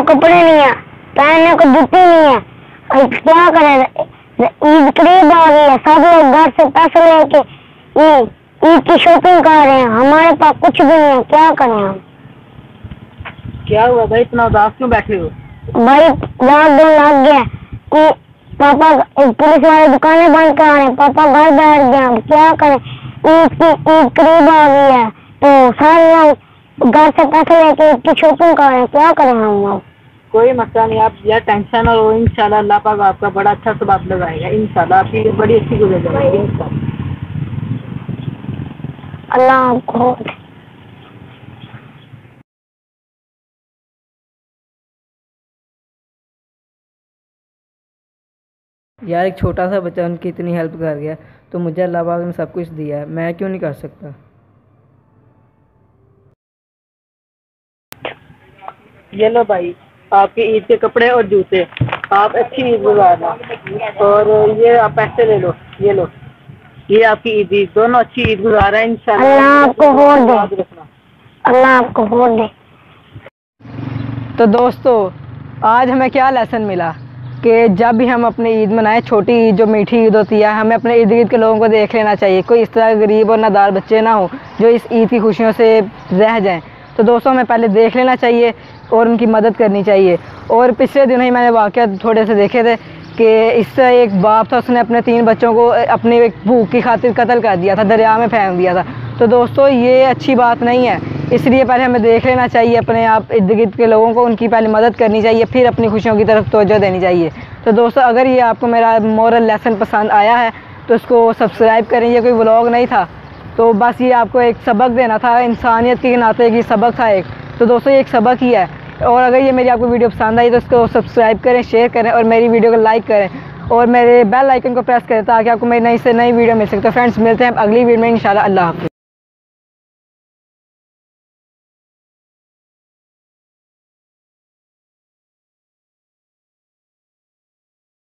कपड़े नहीं है, पहनने को जूते नहीं है। क्या करें, ईद करीब आ गई है, सब लोग घर से पैसे लेके ईद की शॉपिंग कर रहे हैं, हमारे पास कुछ भी नहीं है, क्या करें हम। क्या हुआ भाई, इतना उदास क्यों बैठे हो? भाई लॉकडाउन लग गया कि पापा पुलिस वाले दुकानें बंद करा रहे हैं, पापा घर बैठ गए, हम क्या करें। ईद करीब आ गई है तो सारे लोग घर से पैसे लेके ईद की शॉपिंग कर रहे हैं, क्या करें हम अब। कोई मसला नहीं, आप यार टेंशन और इंशाल्लाह अल्लाह पाक आपका बड़ा अच्छा सबब लगाएगा, इंशाल्लाह आपकी बड़ी अच्छी गुजर जाएगी इंशाल्लाह। अल्लाह आपको। यार एक छोटा सा बच्चा उनकी इतनी हेल्प कर गया, तो मुझे अल्लाह पाक ने सब कुछ दिया है, मैं क्यों नहीं कर सकता। ये लो भाई आपके ईद के कपड़े और जूते, आप अच्छी ईद गुजारना। और ये आप पैसे ले लो, ये लो, ये आपकी ईद, दोनों अच्छी ईद गुजार है इंशाल्लाह। अल्लाह आपको होड़ दे, अल्लाह आपको होड़ दे। तो दोस्तों आज हमें क्या लेसन मिला कि जब भी हम अपनी ईद मनाएं, छोटी ईद जो मीठी ईद होती है, हमें अपने इर्द गिर्द के लोगों को देख लेना चाहिए। कोई इस तरह गरीब और नादार बच्चे ना हो जो इस ईद की खुशियों से रह जाएं। तो दोस्तों हमें पहले देख लेना चाहिए और उनकी मदद करनी चाहिए। और पिछले दिनों ही मैंने वाक़या थोड़े से देखे थे कि इससे एक बाप था, उसने अपने 3 बच्चों को अपनी एक भूख की खातिर कत्ल कर दिया था, दरिया में फेंक दिया था। तो दोस्तों ये अच्छी बात नहीं है, इसलिए पहले हमें देख लेना चाहिए अपने आप इर्द गिर्द के लोगों को, उनकी पहले मदद करनी चाहिए, फिर अपनी खुशियों की तरफ तवज्जो देनी चाहिए। तो दोस्तों अगर ये आपको मेरा मोरल लेसन पसंद आया है तो इसको सब्सक्राइब करें। ये कोई व्लॉग नहीं था, तो बस ये आपको एक सबक देना था, इंसानियत के नाते की सबक था एक। तो दोस्तों ये एक सबक ही है। और अगर ये मेरी आपको वीडियो पसंद आई तो इसको सब्सक्राइब करें, शेयर करें और मेरी वीडियो को लाइक करें और मेरे बेल आइकन को प्रेस करें ताकि आपको मेरी नई से नई वीडियो मिल सके। तो फ्रेंड्स मिलते हैं अगली वीडियो में इंशाल्लाह। अल्लाह हाफ़िज़।